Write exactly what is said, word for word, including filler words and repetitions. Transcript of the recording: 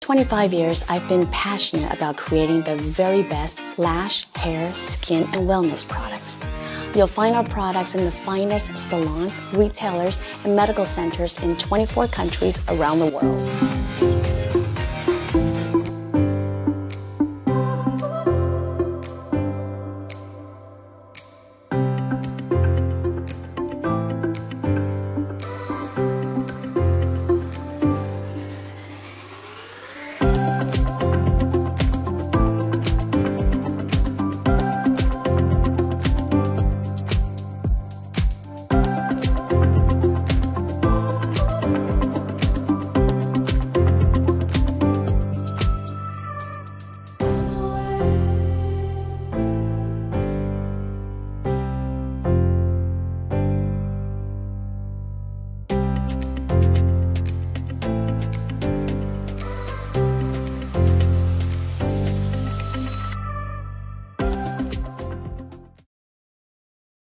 twenty-five years, I've been passionate about creating the very best lash, hair, skin, and wellness products. You'll find our products in the finest salons, retailers, and medical centers in twenty-four countries around the world.